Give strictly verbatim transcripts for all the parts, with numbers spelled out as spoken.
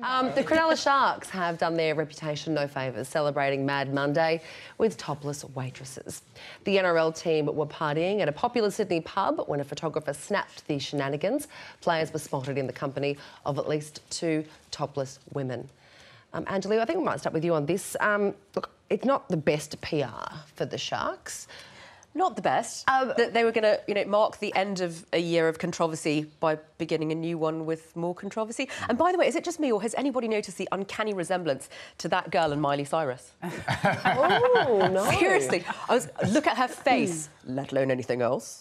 Um, the Cronulla Sharks have done their reputation no favours, celebrating Mad Monday with topless waitresses. The N R L team were partying at a popular Sydney pub when a photographer snapped the shenanigans. Players were spotted in the company of at least two topless women. Um, Angelina, I think we might start with you on this. Um, look, it's not the best P R for the Sharks. Not the best. Um, that they were going to, you know, mark the end of a year of controversy by beginning a new one with more controversy. And by the way, is it just me, or has anybody noticed the uncanny resemblance to that girl and Miley Cyrus? Oh no! Seriously, I was look at her face, let alone anything else.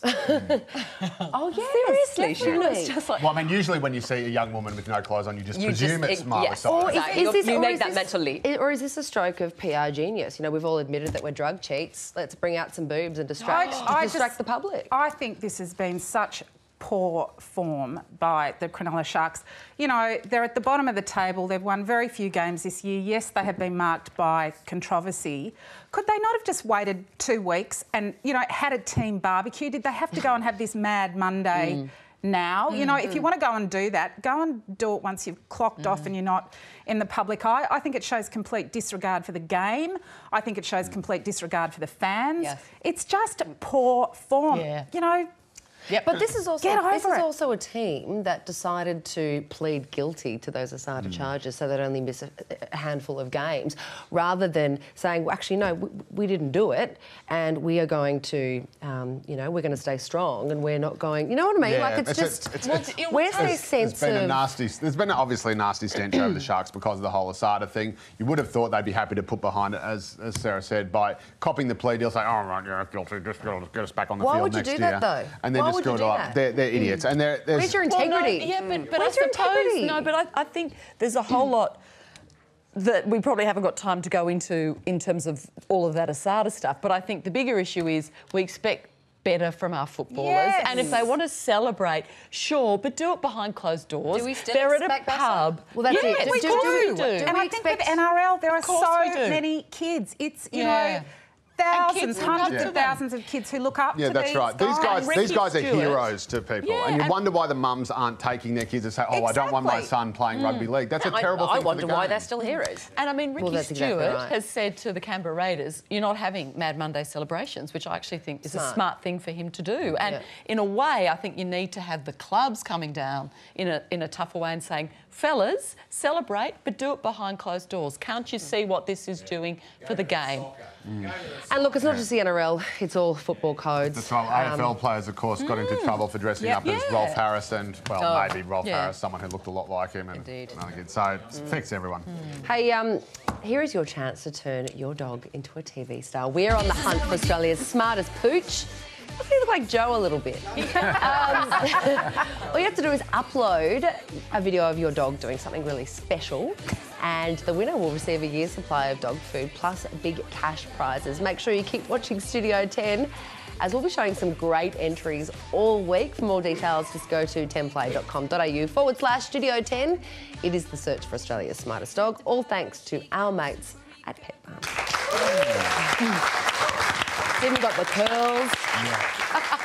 Oh yes, seriously, she looks just like. Well, I mean, usually when you see a young woman with no clothes on, you just You presume just- it's it- Miley yes. Cyrus. Or is, Exactly. is this, You or make is that this- mental leap. Or is this a stroke of P R genius? You know, we've all admitted that we're drug cheats. Let's bring out some boobs and distract, I- I distract just- the public. I think this has been such poor form by the Cronulla Sharks. You know, they're at the bottom of the table. They've won very few games this year. Yes, they have been marked by controversy. Could they not have just waited two weeks and, you know, had a team barbecue? Did they have to go and have this Mad Monday mm. now? Mm. You know, if you want to go and do that, go and do it once you've clocked mm. off and you're not in the public eye. I think it shows complete disregard for the game. I think it shows complete disregard for the fans. Yes. It's just poor form. Yeah. You know, Yep. But this is also Get this over is it. also a team that decided to plead guilty to those Asada mm. charges, so they'd only miss a, a handful of games, rather than saying, well, actually, no, we, we didn't do it, and we are going to, um, you know, we're going to stay strong, and we're not going. You know what I mean? Yeah, like it's, it's just a, it's, well, it's, where's there's, this sense there's been of a nasty. There's been obviously a nasty stench over the Sharks because of the whole Asada thing. You would have thought they'd be happy to put behind it, as, as Sarah said, by copying the plea deal, saying, "Oh right, yeah, guilty, just get us back on the Why field would you next do year," that, though? and then Why just would you screw it do up. that? They're, they're idiots, and they're, there's. Where's your Well, no, integrity? yeah, but, but I Where's your suppose integrity? no, but I, I think there's a whole lot that we probably haven't got time to go into in terms of all of that Asada stuff. But I think the bigger issue is we expect better from our footballers, Yes. and if they want to celebrate, sure, but do it behind closed doors. Do we still They're at a expect better? pub. Well, that's yes, it. Do- we do- do, do we- do. do and we I think with expect- N R L, there are course we so do. many kids. It's, you Yeah. know, thousands, kids look up hundreds to of them. thousands of kids who look up Yeah, to that's these right. These guys, Ricky these guys are Stewart. heroes to people, Yeah, and you and- wonder why the mums aren't taking their kids and say, "Oh, I don't want my Exactly. son playing rugby league." That's a I, terrible I thing wonder for the why game. they're still heroes. And I mean, Ricky Well, that's exactly Stewart right. has said to the Canberra Raiders, you're not having Mad Monday celebrations, which I actually think is Smart. a smart thing for him to do. And Yeah. in a way, I think you need to have the clubs coming down in a, in a tougher way and saying, fellas, celebrate, but do it behind closed doors. Can't you see what this is doing for the game? Mm. And look, it's not just the N R L; it's all football codes. That's right. A F L players, of course, got into trouble for dressing Yeah. up as Yeah. Rolf Harris and, well, Oh, maybe Rolf yeah. Harris, someone who looked a lot like him. And Indeed. another kid. So it affects everyone. Hey, um, here is your chance to turn your dog into a T V star. We're on the hunt for Australia's smartest pooch. I feel like Joe a little bit. um, all you have to do is upload a video of your dog doing something really special, and the winner will receive a year's supply of dog food plus big cash prizes. Make sure you keep watching Studio ten, as we'll be showing some great entries all week. For more details, just go to tenplay.com.au forward slash Studio ten. It is the search for Australia's smartest dog, all thanks to our mates at Pet Farm. Even got the curls. Yeah.